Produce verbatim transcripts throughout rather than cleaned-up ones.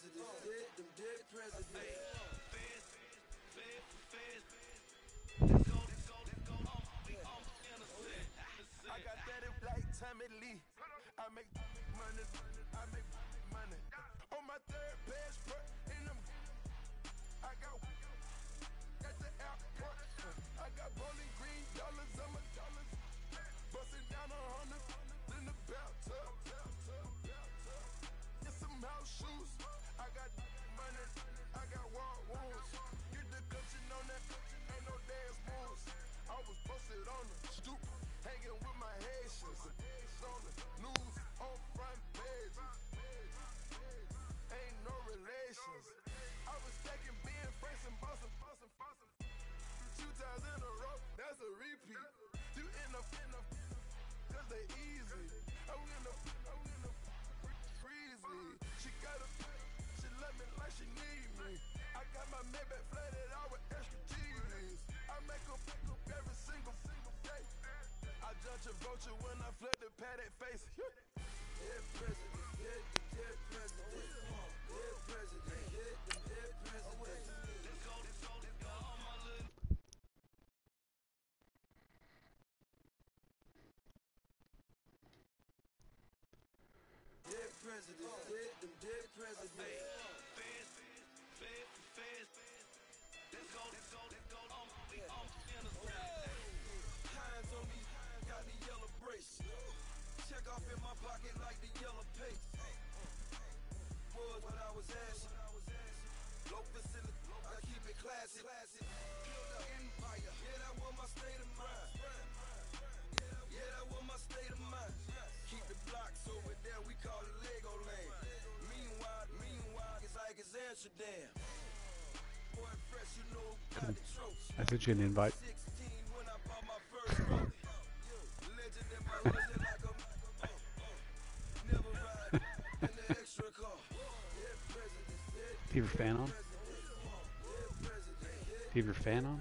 presidents, dead, them dead presidents. I got that like Tommy Lee. I make money, I make money. On my third page, in them, I got at the airport. I got bowling green dollars on my dollars. Busting down a hundred in the bathtub. Get some house shoes. I got money, I got wild wounds. Get the coaching on that, ain't no dance moves. I was posted on the stoop, hanging with my Haitians. On the news, on front pages. Ain't no relations. I was stacking being friends and Boston, Boston, Boston. Two times in a row, that's a repeat. You end up in the, cause they easy. I'm in the, I'm in the breezy. She got a, she love me like she need me. I got my Maybach flooded out with extra cheese. I make her pick up every single, single day. I judge a vulture when I flood the paddock face. Dead president, dead, dead president. Dead president, dead, dead president. Let's go, let's go, let's go. Dead president, dead, them dead president. Fast, fast, fast. Let's go, let's go, let's go. I'm, I'm innocent. Hands on me, got the yellow brace. Check off in my pocket like the yellow paste. Was what I was asking. Low facility, I keep it classy. Build an empire, yeah, that was my state of mind. Yeah, that was my state of mind. Keep the blocks over there, we call it Lego land. Meanwhile, meanwhile, it's like it's Amsterdam. Boy, fresh, you know, got the tropes. I sent you an invite. sixteen when I bought my first road. Legend in my hood, like a never ride in the extra car. Do you have your fan on? Do you have your fan on?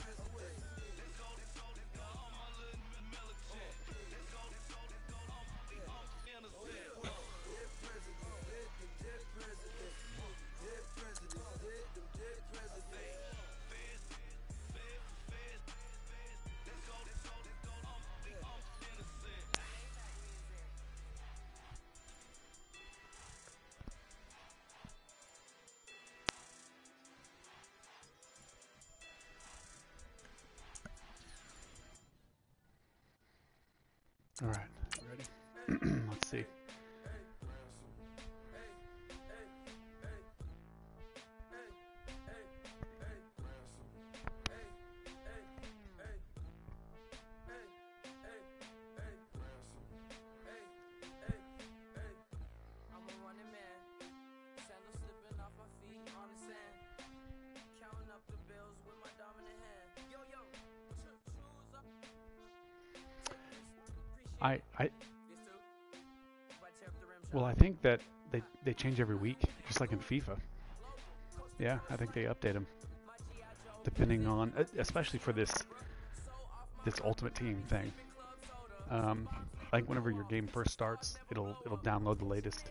All right, ready? Let's see. I, I, well, I think that they, they change every week, just like in FIFA. Yeah, I think they update them depending on, especially for this this Ultimate Team thing. Um, I think whenever your game first starts, it'll it'll download the latest.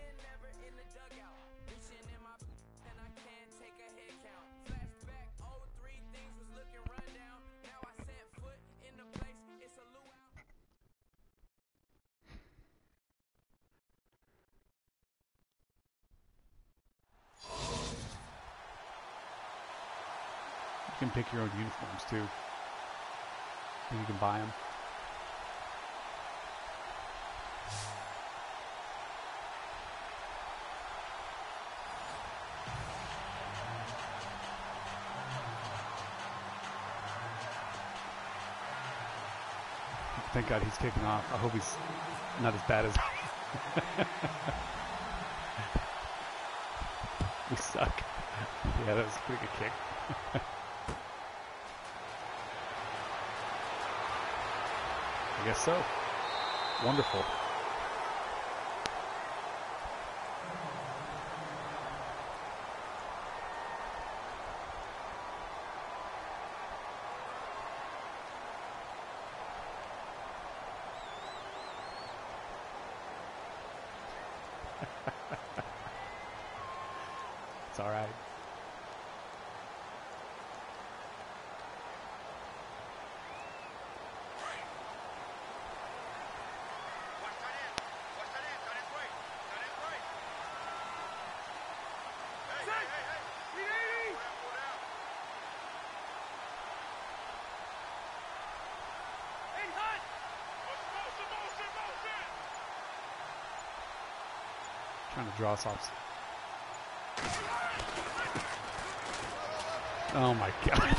You can pick your own uniforms too. And you can buy them. Thank God he's taking off. I hope he's not as bad as we suck. Yeah, that was a pretty good kick. I guess so. Wonderful. It's all right. Trying to draw us off. Oh my god.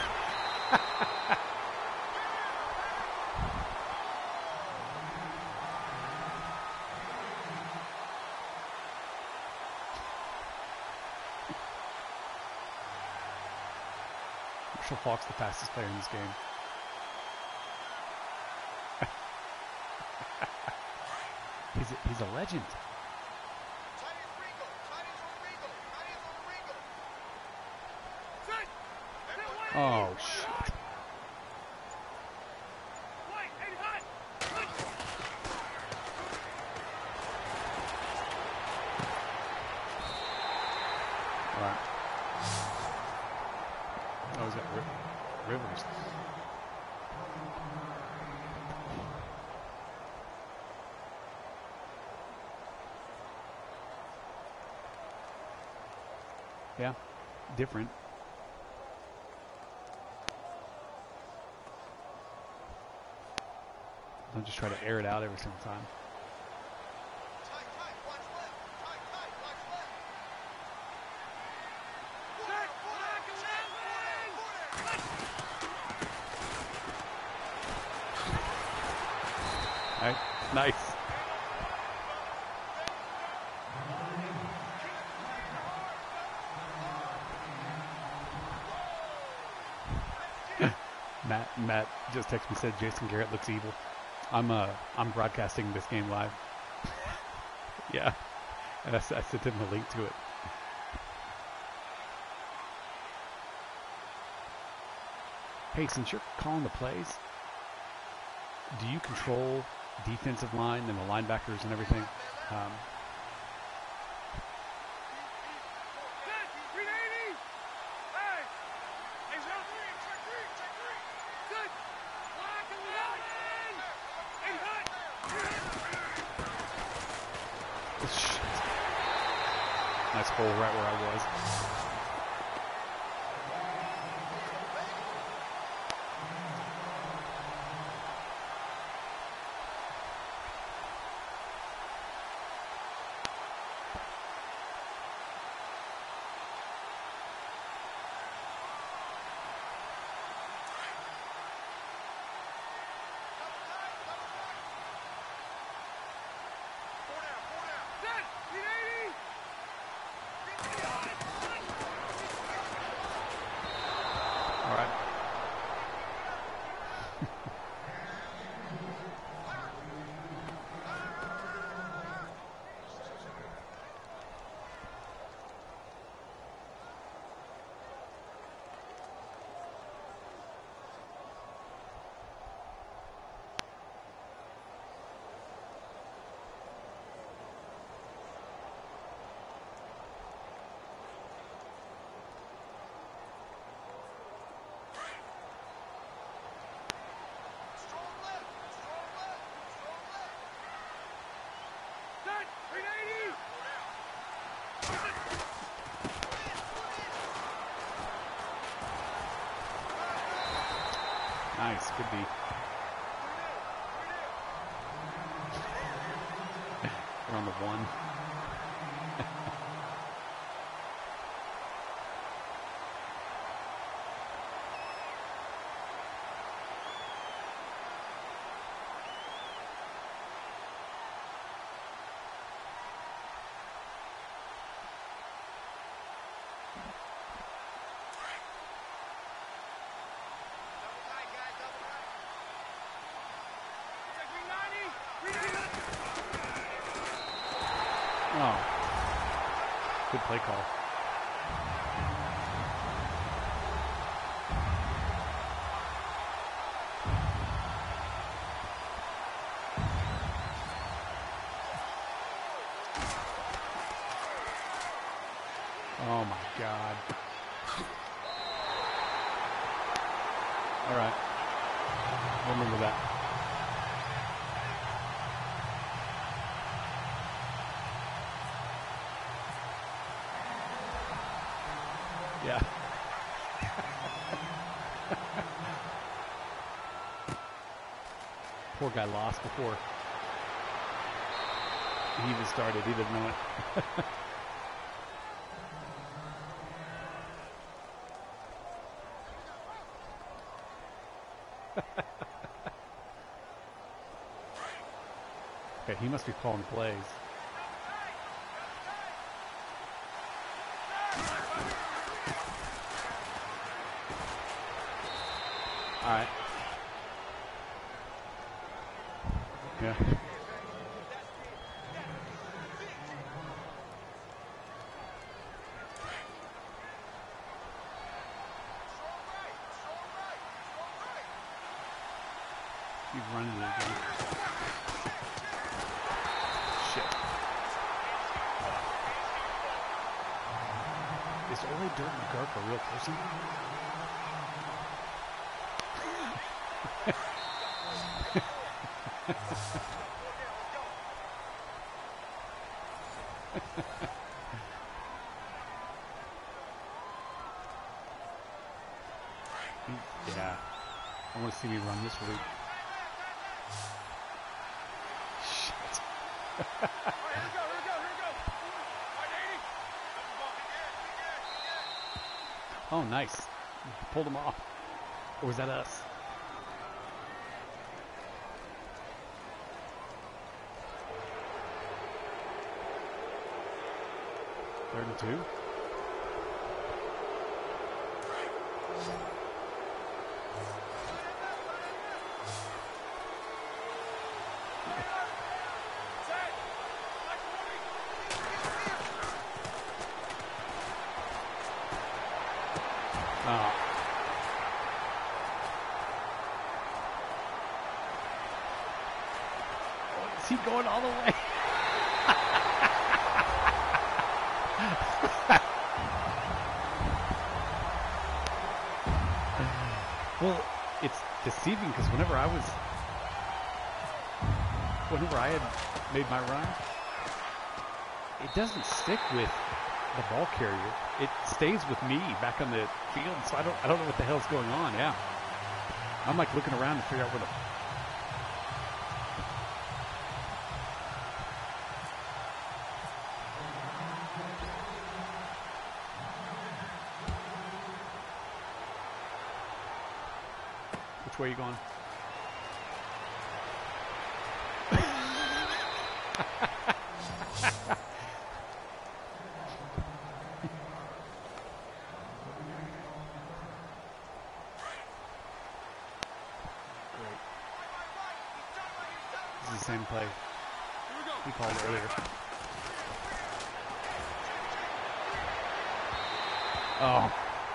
Marshall Faulk's the fastest player in this game. he's, a, he's a legend. Oh, shit. All right. Oh, he's got ri Rivers. Yeah, different. I'll just try to air it out every single time. Tight, tight, watch left. Tight, tight, watch left. All right, nice. Matt, Matt just texted me, said Jason Garrett looks evil. I'm uh I'm broadcasting this game live. Yeah, and I, I sent him a link to it. Hey, since you're calling the plays, do you control defensive line and the linebackers and everything? Um, Nice hole right where I was. Nice, good beat. We're on the one. Oh, good play call. Oh God. All right. Remember that. Yeah. Poor guy lost before he even started. He didn't know it. Okay, he must be calling plays. All right. Yeah. He's running it again. Shit. Is Ole Dirt McGurk a real person? Yeah. I want to see me run this route. Shit. Oh, nice. Pulled him off. Or was that us? Third and two. Oh. Is he going all the way? Well, it's deceiving because whenever I was, whenever I had made my run, it doesn't stick with the ball carrier. It stays with me back on the field, so I don't, I don't know what the hell's going on. Yeah, I'm like looking around to figure out where the. Which way are you going? Great. This is the same play he called earlier. Oh.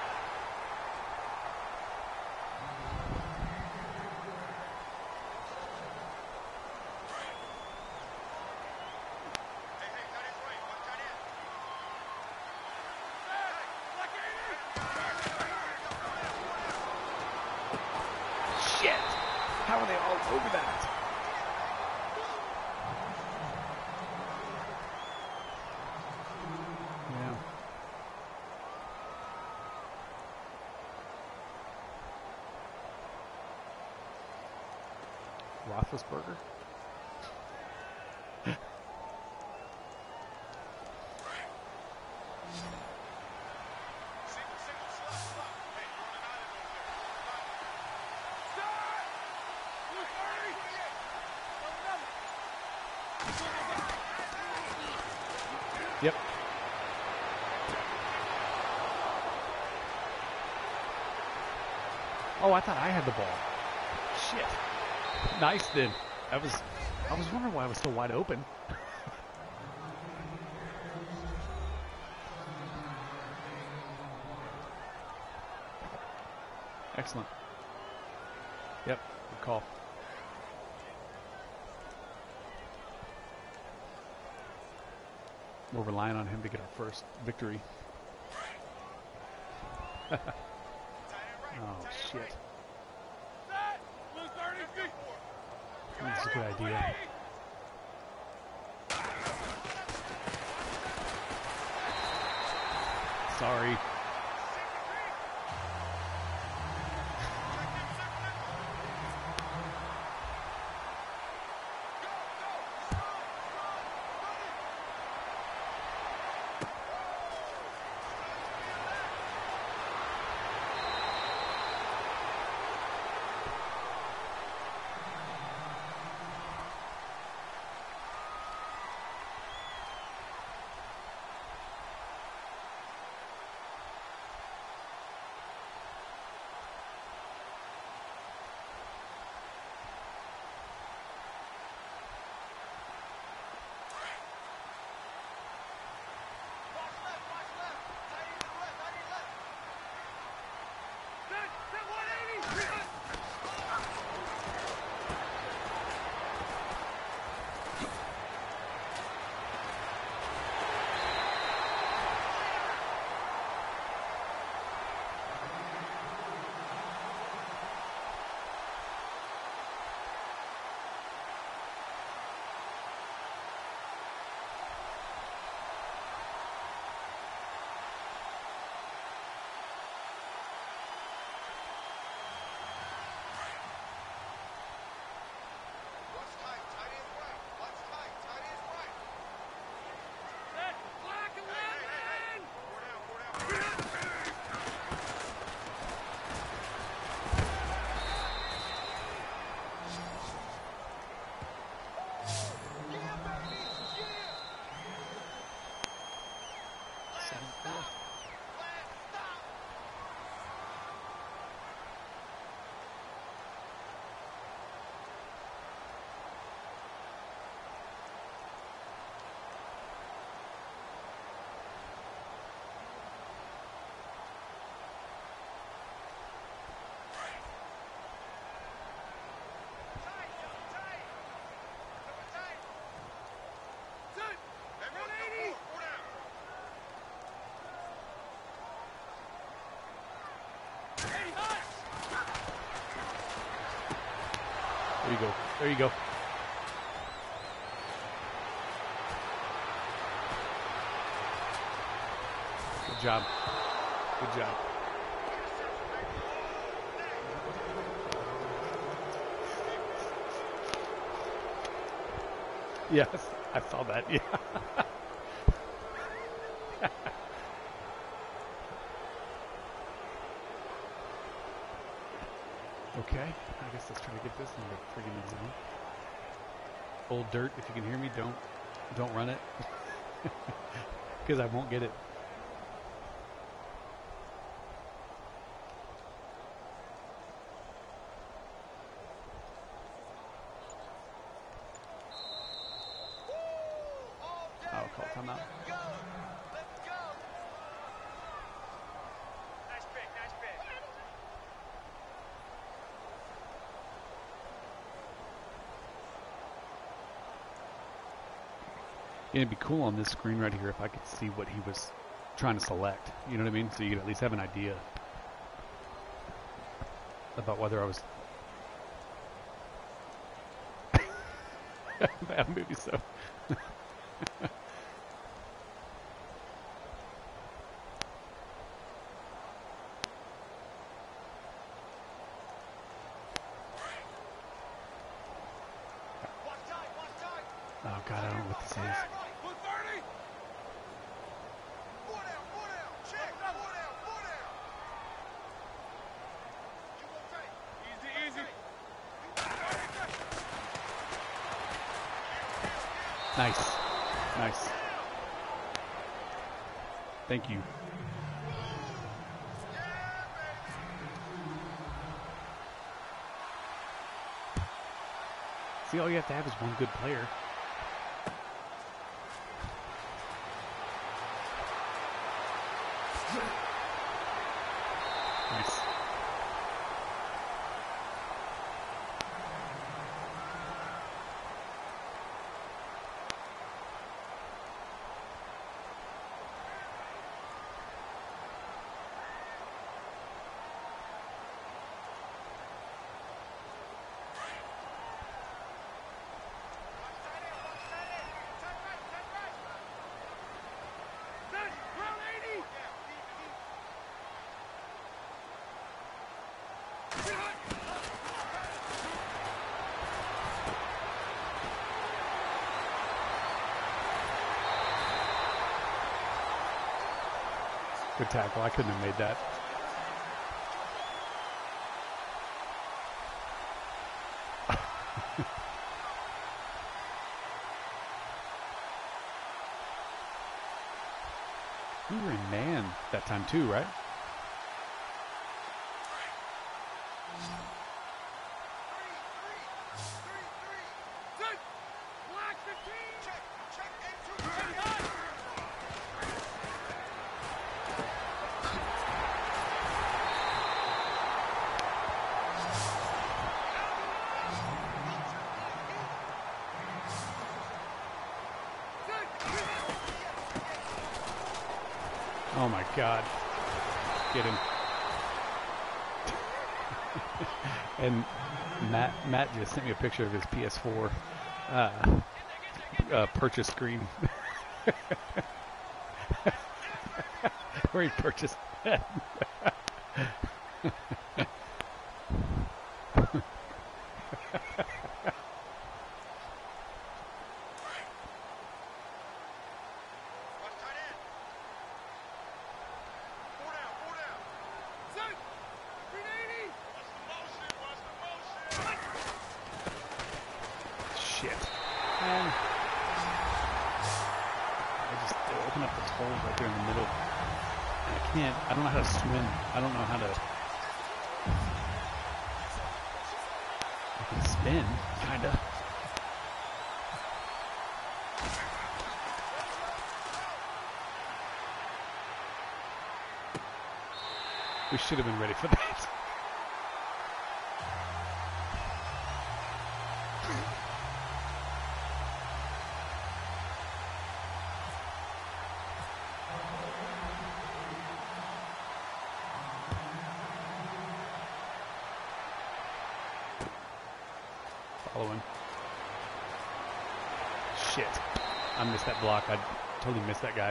How are they all over that? Yeah. Roethlisberger? Yep. Oh, I thought I had the ball. Shit. Nice then. I was I was wondering why I was so wide open. Excellent. Yep, good call. We're relying on him to get our first victory. Oh, shit. That's a good idea. Sorry. There you go. There you go. Good job. Good job. Yes, I saw that. Yeah. Okay, I guess let's try to get this in the friggin' zone. Old dirt, if you can hear me, don't don't run it, because I won't get it. I'll call timeout. It'd be cool on this screen right here if I could see what he was trying to select. You know what I mean? So you could at least have an idea about whether I was... Bad movie, so... Oh God, I don't know what this is. Nice. Nice. Thank you. See, all you have to have is one good player. Nice. Good tackle. I couldn't have made that. We were in man that time too, right? Oh my God. Get him. And Matt Matt just sent me a picture of his P S four uh, uh, purchase screen. Where he purchased that. I don't know how to swim. I don't know how to... I can spin, kinda. We should have been ready for that. Following. Shit. I missed that block. I totally missed that guy.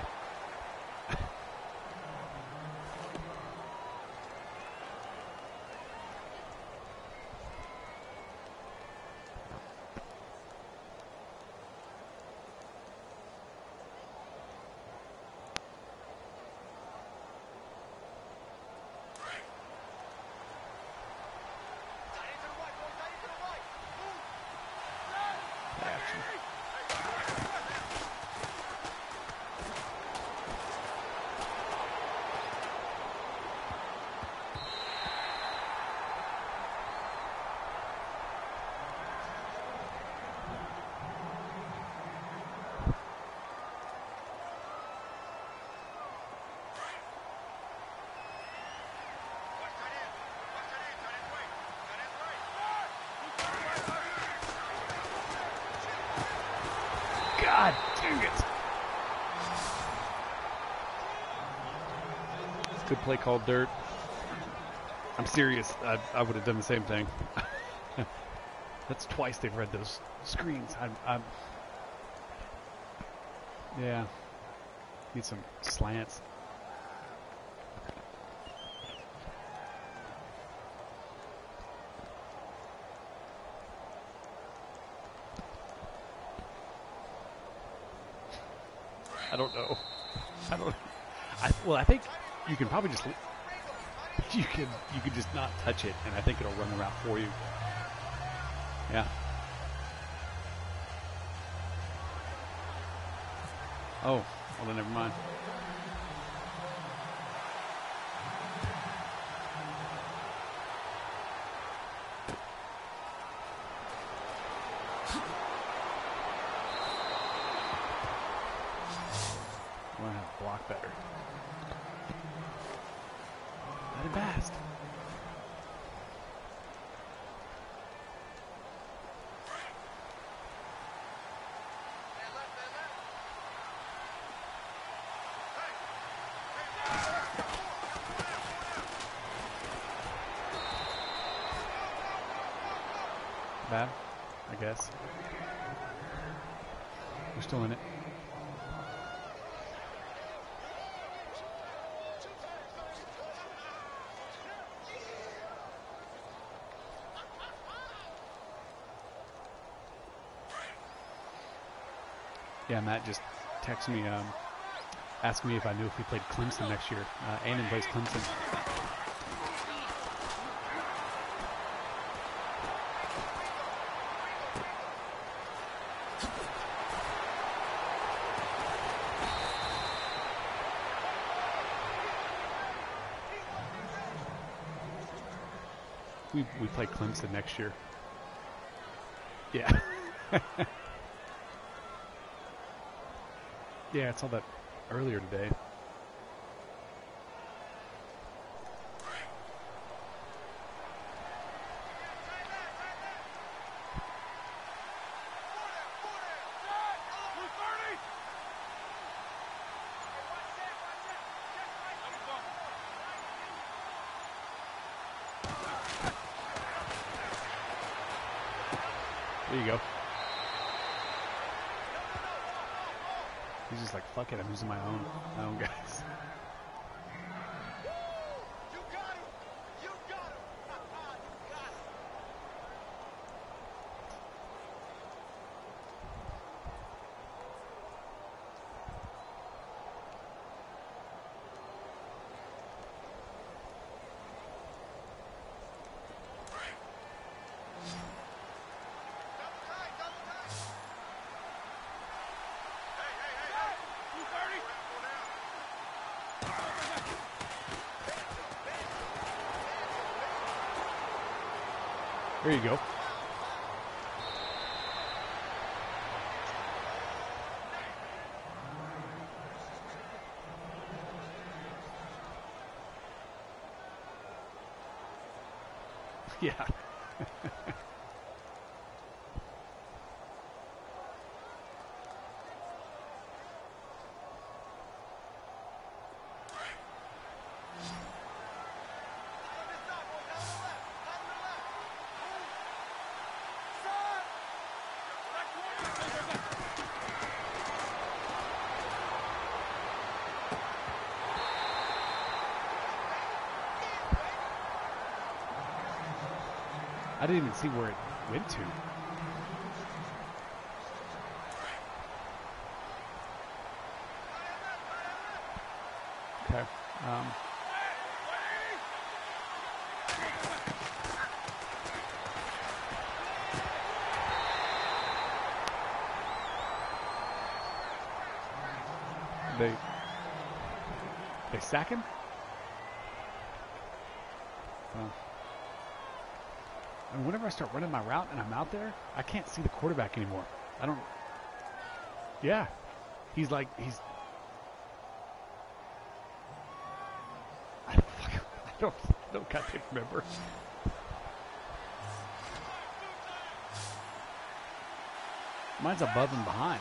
God dang it. Good play called dirt. I'm serious. I, I would have done the same thing. That's twice they've read those screens. I'm, I'm yeah. Need some slants. I don't know. I don't. I, well, I think you can probably just you can you can just not touch it, and I think it'll run the route for you. Yeah. Oh, well then never mind. Learn how to block better. Let it bast. Bad, I guess. We're still in it. Yeah, Matt just texted me, um, asking me if I knew if we played Clemson next year. Uh, Aiden plays Clemson. We we play Clemson next year. Yeah. Yeah, I saw that earlier today. There you go. He's just like, fuck it, I'm using my own, my own guys. You got him! You got him! You got him! Double tight, double tight! Hey, hey, hey, hey! two thirty! There you go. Yeah. I didn't even see where it went to. Okay. Um, they they sack him? Oh. I mean, whenever I start running my route and I'm out there, I can't see the quarterback anymore. I don't. Yeah, he's like he's. I don't. Fucking, I don't. I don't goddamn remember. Mine's above and behind.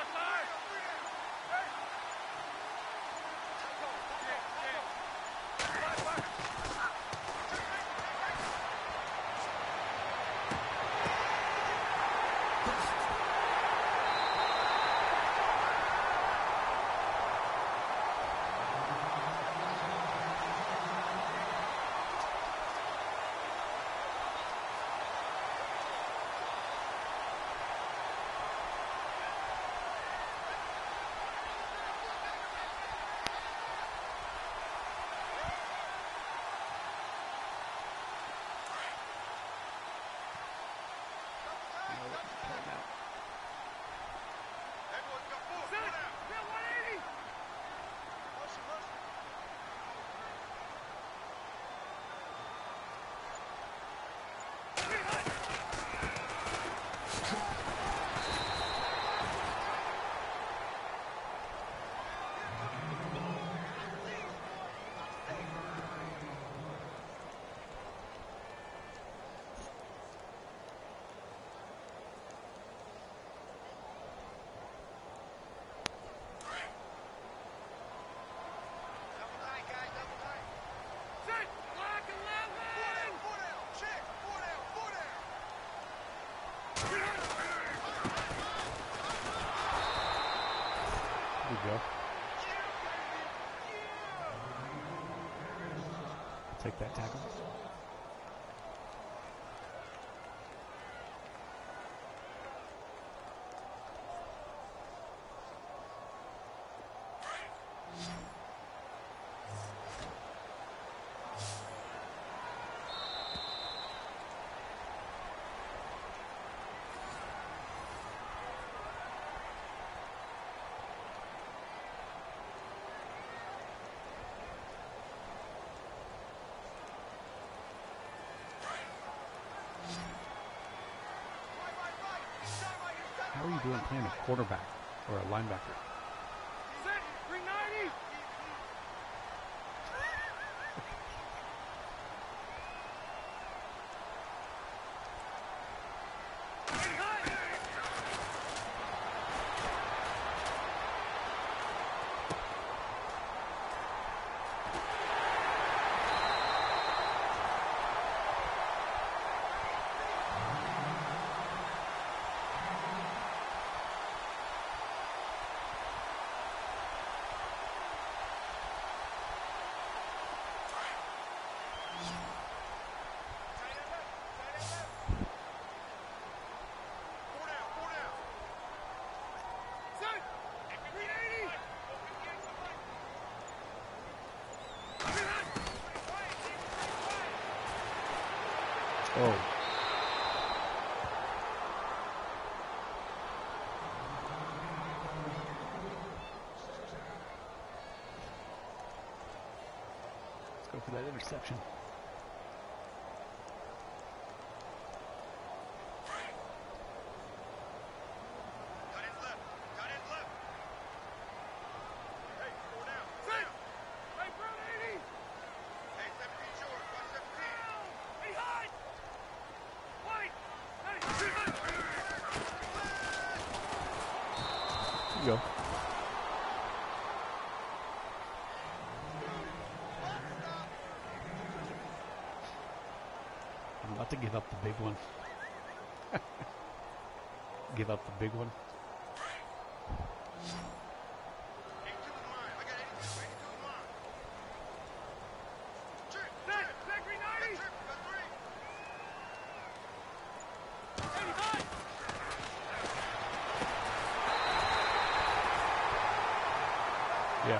Go. Take that tackle. How are you doing playing a quarterback or a linebacker? Oh. Let's go for that interception. Go. I'm about to give up the big one. Give up the big one. Yeah.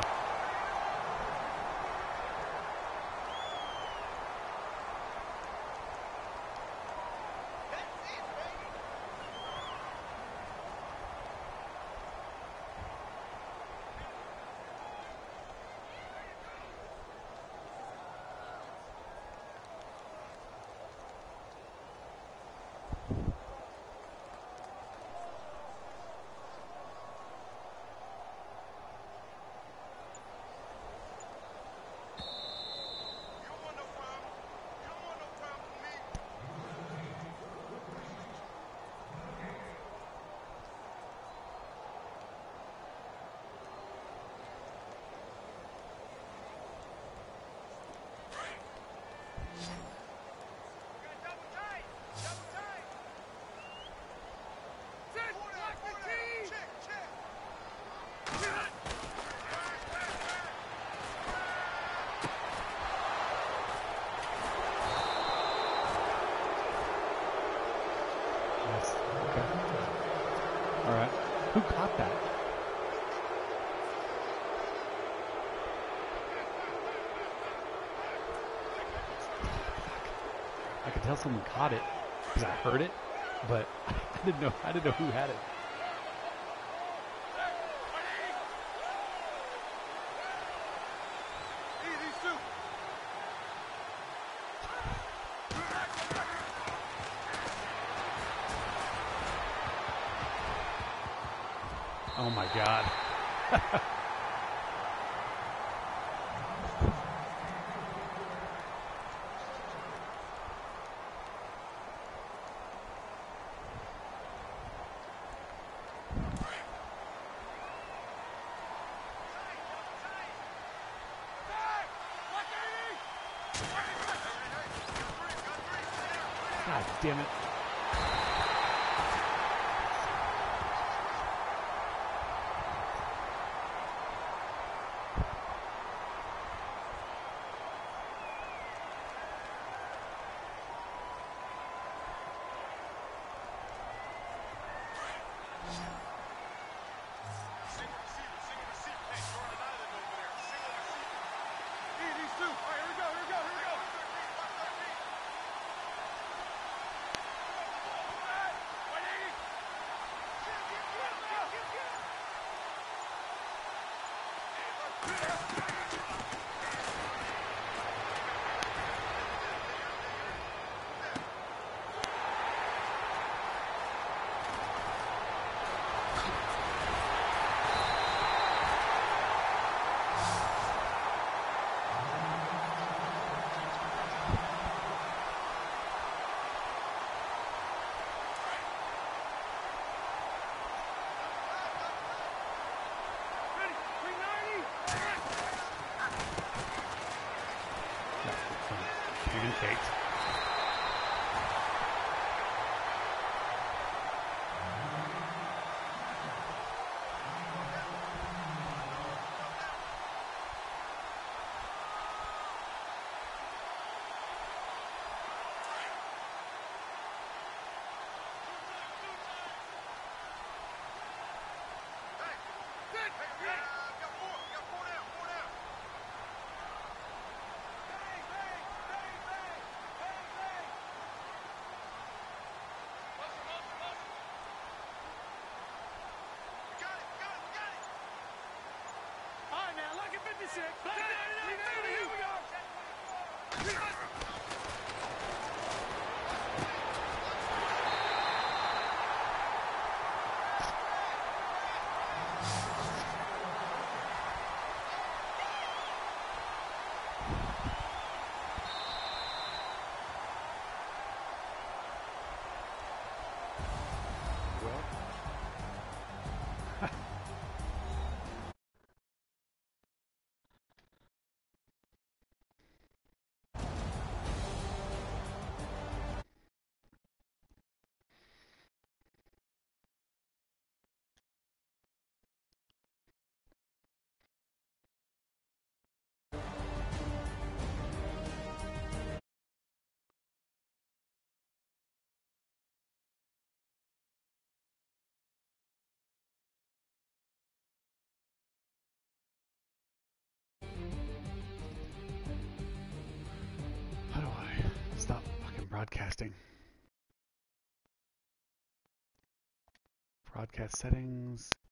Who caught that? I could tell someone caught it because I heard it, but I didn't know. I didn't know who had it. Oh my God. God damn it. How do I stop fucking broadcasting? Broadcast settings,